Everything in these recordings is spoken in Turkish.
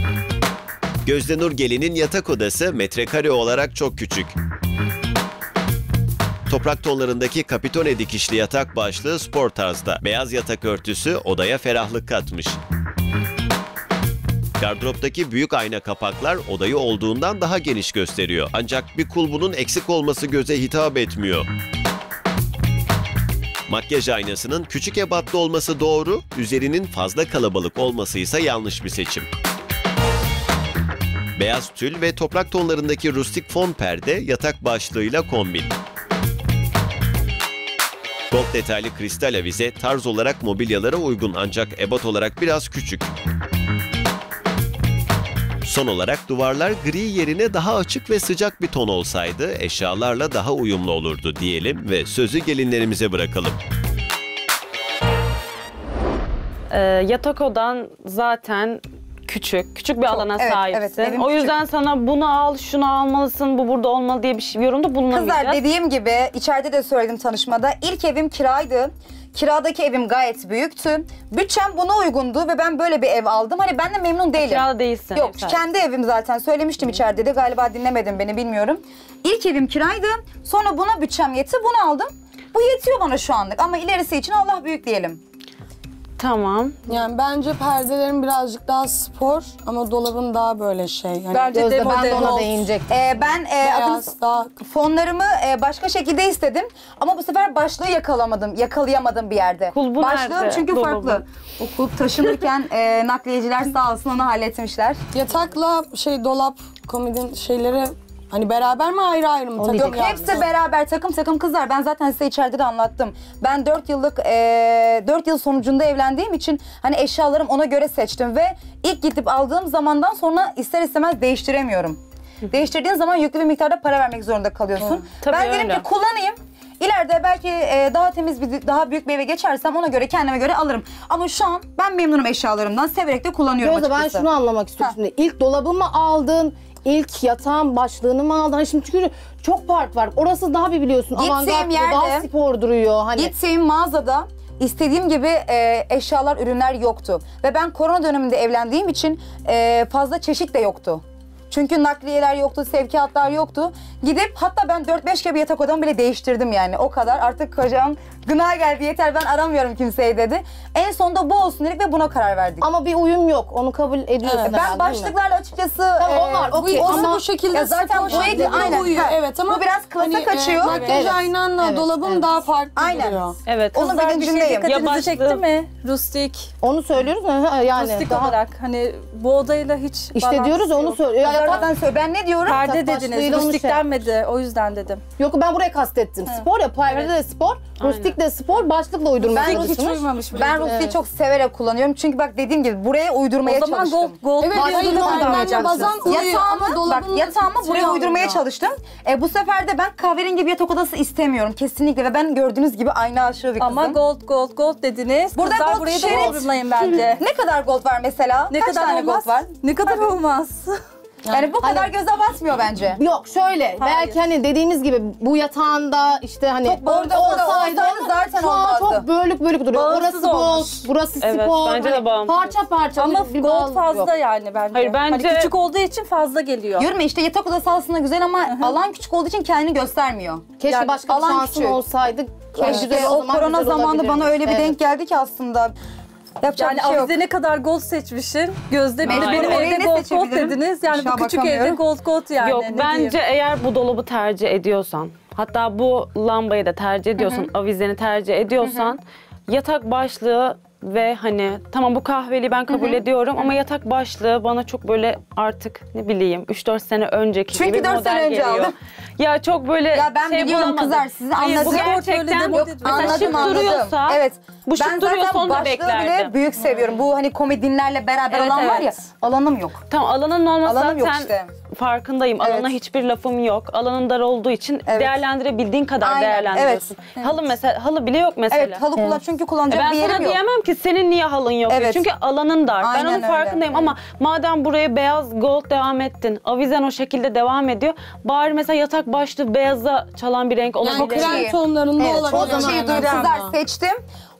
Gözde Nurgelin'in yatak odası metrekare olarak çok küçük. Toprak tonlarındaki kapitone dikişli yatak başlığı spor tarzda. Beyaz yatak örtüsü odaya ferahlık katmış. Gardıroptaki büyük ayna kapaklar odayı olduğundan daha geniş gösteriyor. Ancak bir kulbunun eksik olması göze hitap etmiyor. Makyaj aynasının küçük ebatlı olması doğru, üzerinin fazla kalabalık olması ise yanlış bir seçim. Beyaz tül ve toprak tonlarındaki rustik fon perde yatak başlığıyla kombin. Gold detaylı kristal avize tarz olarak mobilyalara uygun ancak ebat olarak biraz küçük. Son olarak duvarlar gri yerine daha açık ve sıcak bir ton olsaydı eşyalarla daha uyumlu olurdu diyelim ve sözü gelinlerimize bırakalım. Yatak odan zaten küçük bir alana evet, sahipsin. evet, o yüzden küçük. sana bunu al, şunu almalısın, bu burada olmalı diye bir yorumda bulunamayacağız. Kızlar dediğim gibi içeride de söyledim tanışmada. İlk evim kiraydı. Kiradaki evim gayet büyüktü. Bütçem buna uygundu ve ben böyle bir ev aldım. Hani ben de memnun değilim. Kirada değilsin. Yok, kendi evim zaten. Söylemiştim içeride de. Galiba dinlemedin beni, bilmiyorum. İlk evim kiraydı. Sonra buna bütçem yetti. Bunu aldım. Bu yetiyor bana şu anlık. Ama ilerisi için Allah büyük diyelim. Tamam. Yani bence perdelerin birazcık daha spor ama dolabın daha böyle şey. Yani Bence Gözde, de ben de ona gold. değinecektim. Ben Beyaz, daha fonlarımı başka şekilde istedim. Ama bu sefer başlığı yakalayamadım bir yerde. Kulbu Başlığım nerede? çünkü Dolabı. farklı. O kulp taşınırken nakliyeciler sağ olsun onu halletmişler. yatakla dolap, komodin şeyleri hani beraber mi ayrı ayrı mı? Takım Yok, yaptın? hepsi beraber takım kızlar. Ben zaten size içeride de anlattım. Ben 4 yıl sonucunda evlendiğim için hani eşyalarım ona göre seçtim ve ilk gidip aldığım zamandan sonra ister istemez değiştiremiyorum. Değiştirdiğin zaman yüklü bir miktarda para vermek zorunda kalıyorsun. Tabii Ben dedim öyle. ki kullanayım. İleride belki daha temiz daha büyük bir eve geçersem ona göre kendime göre alırım. Ama şu an ben memnunum eşyalarımdan. Severek de kullanıyorum Gözde, ben açıkçası. şunu anlamak istiyorum şimdi. İlk dolabı mı aldın? İlk yatağın başlığını mı aldın? Hani şimdi çünkü çok fark var. Orası daha bir biliyorsun. Gittiğim yerde- daha spor duruyor. Hani Gittiğim mağazada istediğim gibi eşyalar, ürünler yoktu. Ve ben korona döneminde evlendiğim için fazla çeşit de yoktu. Çünkü nakliyeler yoktu, sevkiyatlar yoktu. Gidip hatta ben 4-5 kere yatak odamı bile değiştirdim yani. O kadar. Artık kocam gına geldi yeter ben aramıyorum kimseyi dedi. En sonunda bu olsun dedik ve buna karar verdik. ama bir uyum yok. Onu kabul ediyorsun herhalde, Ben değil mi? başlıklarla açıkçası... Tamam, onlar okey Ama ama bu şekilde Ya zaten spor bu şekilde evde aynen. uyuyor. Ha. Evet ama Bu biraz klasa kaçıyor. Makyaj Evet. aynanla Evet, dolabın evet. daha farklı Aynen. duruyor. Evet. Onun Kızlar bir şey bilincindeyim. dikkatinizi başlığı- çekti mi? Rustik. Onu söylüyoruz ya yani. Rustik daha, olarak hani bu odayla hiç İşte bağlantısı diyoruz ya, onu yok. söylüyor. Ya, Zaten söyle. Ben ne diyorum? Perde Yatak dediniz, başlığıyla onu rustik şey- denmedi. O yüzden dedim. yok ben buraya kastettim. Spor ya, perde de spor, rustik de spor, başlıkla uydurmaya Ben Hiç çalışmış. uymamış mıydı? Ben Rusya'yı çok severek kullanıyorum. Çünkü bak dediğim gibi buraya uydurmaya O zaman çalıştım. gold Evet, başlığı yani da normal kullanmayacaksın. bazan uyuyor ama Yatağımı buraya şey uydurmaya olmuyor. çalıştım. Bu sefer de ben kahverengi bir yatak odası istemiyorum kesinlikle ve ben gördüğünüz gibi ayna aşığı bir kızım. Ama gold dediniz. Burada Kızlar gold burayı da şerit. doldurmayın bence. Ne kadar gold var mesela? Ne Kaç kadar tane olmaz? gold var? Ne kadar olmaz? Yani bu kadar göze batmıyor bence. Yok şöyle, belki hani dediğimiz gibi bu yatağında işte hani Çok orada olsaydı zaten şu an olmazdı. çok bölük duruyor. Bağımsız Orası olmuş. gold, burası Evet, spor. bence de hani bağımsız. parça Ama bir gold bağlı fazla yok. yani bence. Hayır, bence- Hani küçük olduğu için fazla geliyor. Diyorum ya işte yatak odası aslında güzel ama alan küçük olduğu için kendini göstermiyor. Keşke Yani başka bir alan şansın küçük. olsaydı. Keşke güzel, o zaman korona güzel zamanında olabilirdi. bana öyle bir Evet. denk geldi ki aslında. Yapacak Yani bir şey yok. avize ne kadar gold seçmişsin. Gözde Aynen. benim Orayı evde ne gold seçebilirim? dediniz. Yani Şu bu an küçük evde bakamıyorum. gold yani. Yok, ne bence diyeyim. eğer bu dolabı tercih ediyorsan, hatta bu lambayı da tercih ediyorsan, avizeni tercih ediyorsan, yatak başlığı ve hani tamam bu kahveliği ben kabul ediyorum ama yatak başlığı bana çok böyle artık ne bileyim 3-4 sene önceki Çünkü gibi 4 model sene önce geliyor. aldım. Ya çok böyle Ya ben biliyorum bulamadım. kızlar, sizi Hayır, anladım. bu Spor gerçekten böyle de yok. model- Mesela şık Anladım. duruyorsa, Evet. bu şık Ben duruyorsa zaten onu da başlığı bile beklerdim. büyük seviyorum. Bu hani komedinlerle beraber Evet, alan var ya, evet. alanım yok. Tamam, alanın olması Alanım yok zaten işte. farkındayım. Alana Evet. hiçbir lafım yok. Alanın dar olduğu için Evet. değerlendirebildiğin kadar Aynen, değerlendiriyorsun. Halı mesela, halı bile yok mesela. Evet, halı kullan çünkü kullanacak Ben bir sana yerim yok. diyemem ki senin niye halın yok diye. Evet. Çünkü alanın dar. Ben Aynen onun öyle. farkındayım ama madem buraya beyaz gold devam ettin, avizen o şekilde devam ediyor. Bari mesela yatak başlığı beyaza çalan bir renk Yani olabilir. krem iyi. tonlarında Evet, olabilir. o zaman Yani kızlar ama. seçtim.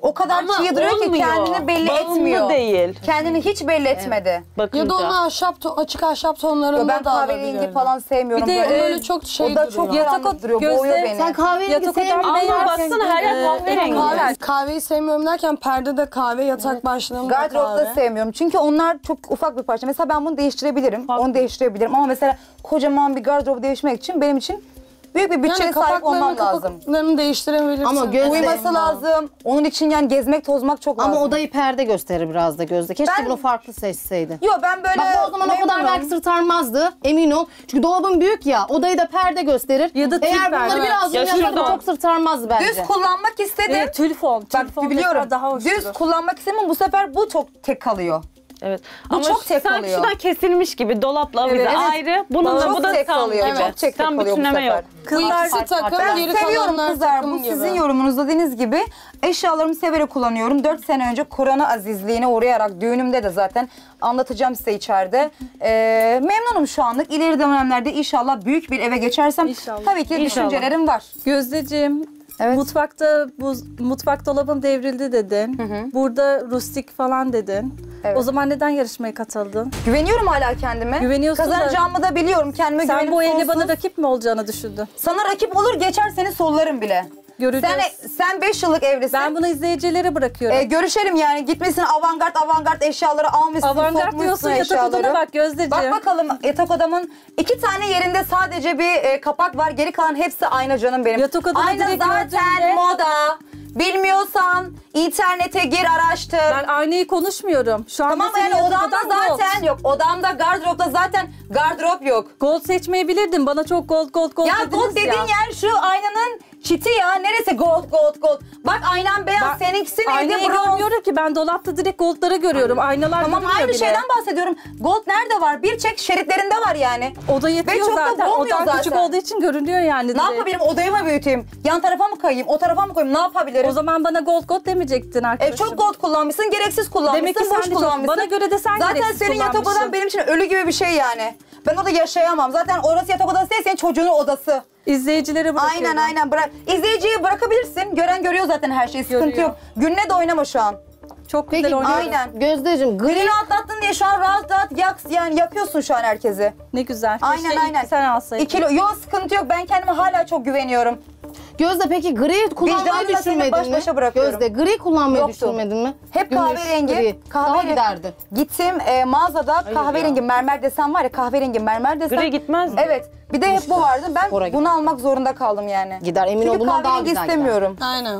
O kadar Ama çiğ duruyor ki olmuyor. kendini belli Bağımlı etmiyor. değil. Kendini hiç belli etmedi. Bakınca. Ya da onu açık ahşap tonlarında Ben da kahverengi alabilirdim. falan sevmiyorum. Bir de, Böyle çok şey o da duruyor. çok Yatak karanlık duruyor. gözde- Boğuyor beni. Sen kahverengi Yatak odam sevmiyorsun. beyaz. Ama baksana her yer kahverengi. Kahveyi sevmiyorum derken perdede kahve, yatak başlığında Gardırop da kahve. sevmiyorum. Çünkü onlar çok ufak bir parça. Mesela ben bunu değiştirebilirim. Onu değiştirebilirim. Ama mesela kocaman bir gardırobu değiştirmek için benim için büyük bir bütçeye sahip olmam lazım. Kapaklarını değiştirebilirsin. Ama göz- Uyuması lazım. Onun için yani gezmek, tozmak çok lazım. Ama odayı perde gösterir biraz da Gözde. Keşke Ben- bunu farklı seçseydin. Yok ben böyle Bak o zaman o kadar memnunum. belki sırtarmazdı. Emin ol. Çünkü dolabın büyük ya. Odayı da perde gösterir. Ya da tül Eğer bunları perde. biraz Ya yapsak şuradan. çok sırtarmazdı bence. Düz kullanmak istedim. Evet, tülfon. Bak Tülfon biliyorum. mesela daha hoş Düz durur. kullanmak istedim ama bu sefer bu çok tek kalıyor. Evet. Bu Ama çok tek sanki kalıyor. şuradan kesilmiş gibi dolapla avize Evet. ayrı. Bunun da Çok bu da tek tam kalıyor. gibi. Çok tek Tam kalıyor bu bütünleme sefer. yok. Bu Kızlar ikisi takım, Ben geri seviyorum kalanlar kızlar. takım Bu gibi. sizin yorumunuz dediğiniz gibi. Eşyalarımı severek kullanıyorum. 4 sene önce korona azizliğine uğrayarak düğünümde de zaten anlatacağım size içeride. Memnunum şu anlık. İleri dönemlerde inşallah büyük bir eve geçersem İnşallah. tabii ki İnşallah. düşüncelerim var. Gözdeciğim, Evet. mutfakta mutfak dolabın devrildi dedin. Burada rustik falan dedin. Evet. O zaman neden yarışmaya katıldın? Güveniyorum hala kendime. Güveniyorsun da- Kazanacağımı da biliyorum. Kendime Sen güvenim bu evde sonsuz. bana rakip mi olacağını düşündün? Sana rakip olur geçer seni sollarım bile. Göreceğiz. Sen 5 yıllık evlisin. Ben bunu izleyicilere bırakıyorum. Görüşelim yani. Gitmişsin avantgard eşyaları almışsın. Avantgard sokmuşsun diyorsun, yatak odana bak Gözdeciğim. Bak bakalım yatak odamın 2 tane yerinde sadece bir kapak var. Geri kalan hepsi ayna canım benim. Yatak odamı Ayna direkt zaten gördüğümde- moda. Bilmiyorsan internete gir araştır. Ben aynayı konuşmuyorum. Şu an Tamam senin yani yatak odamda odan gold. zaten yok. Odamda gardıropta zaten gardırop yok. Gold seçmeyebilirdin. Bana çok gold Ya dediniz gold dediğin yer şu aynanın çiti ya. Neresi gold. Bak aynan beyaz. Seninkisi neydi? Aynayı Bronz. görmüyorum ki. Ben dolapta direkt goldları görüyorum. Aynalar Tamam görünmüyor aynı bile. şeyden bahsediyorum. Gold nerede var? Bir çek şeritlerinde var yani. Oda yetiyor çok da zaten. boğmuyor Odan küçük zaten. olduğu için görünüyor yani. Ne direkt. yapabilirim? Odayı mı büyüteyim? Yan tarafa mı kayayım? O tarafa mı koyayım? Ne yapabilirim? O zaman bana gold demeyecektin arkadaşım. Çok gold kullanmışsın, gereksiz kullanmışsın, Demek ki sen boş de çok- kullanmışsın. bana göre de sen Zaten gereksiz senin yatak kullanmışsın. odan benim için ölü gibi bir şey yani. Ben orada yaşayamam. Zaten orası yatak odası değil, senin çocuğunun odası. İzleyicilere bırakıyorum. Aynen bırak. İzleyiciyi bırakabilirsin. Gören görüyor zaten her şeyi. Sıkıntı Görüyor. yok. Gününe de oynama şu an. Çok Peki güzel oynuyor. Aynen. Gözdeciğim gri Gülünü atlattın diye şu an rahat yani yakıyorsun şu an herkesi. Ne güzel. Aynen Keşke aynen. ilk sen alsaydın. 2 kilo. Yok sıkıntı yok. Ben kendime hala çok güveniyorum. Gözde peki gri kullanmayı Vicdanla seni düşünmedin baş mi? başa bırakıyorum. Gözde gri kullanmayı Yoktu. düşünmedin mi? Hep Gümüş, kahverengi. gri. Daha giderdi. Gittim mağazada kahverengi mermer desen var ya kahverengi mermer desen. Gri gitmez mi? Evet. Bir de hep bu vardı. Ben Oraya bunu almak zorunda kaldım yani. Gider emin ol Çünkü bundan daha kahverengi güzel gider. istemiyorum. Aynen.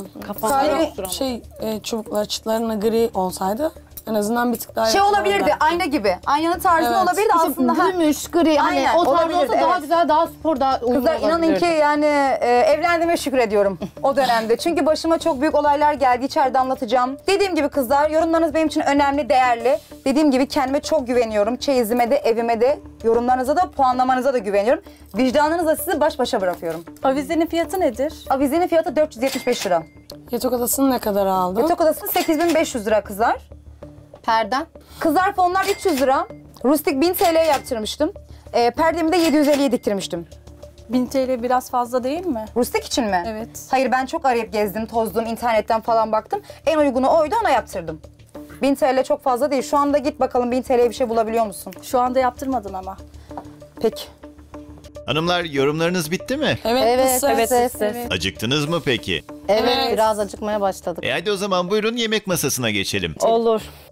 Kahverengi Çubuklar çıtlarına gri olsaydı en azından bir tık daha şey olabilirdi ayna gibi. Aynanın tarzı Evet. olabilirdi aslında. Ha. Gümüş, gri hani Aynen, o tarz olabilirdi, olsa daha evet. güzel, daha spor, daha uyumlu Kızlar inanın olabilirdi. ki yani evlendiğime şükrediyorum o dönemde. Çünkü başıma çok büyük olaylar geldi. İçeride anlatacağım. Dediğim gibi kızlar yorumlarınız benim için önemli, değerli. Dediğim gibi kendime çok güveniyorum. Çeyizime de, evime de, yorumlarınıza da, puanlamanıza da güveniyorum. Vicdanınızla sizi baş başa bırakıyorum. Avizenin fiyatı nedir? Avizenin fiyatı 475 lira. Yatak odasını ne kadar aldın? Yatak odası 8500 lira kızlar. Perden. Kızlar fonlar 300 lira. Rustik 1000 TL'ye yaptırmıştım. Perdemi de 750'ye diktirmiştim. 1000 TL biraz fazla değil mi? Rustik için mi? Evet. Hayır ben çok arayıp gezdim, tozdum, internetten falan baktım. En uygunu oydu ona yaptırdım. 1000 TL çok fazla değil. Şu anda git bakalım 1000 TL'ye bir şey bulabiliyor musun? Şu anda yaptırmadın ama. Peki. Hanımlar yorumlarınız bitti mi? Evet, Evet, evet. Acıktınız mı peki? Evet, Evet. biraz acıkmaya başladık. Hadi o zaman buyurun yemek masasına geçelim. Olur.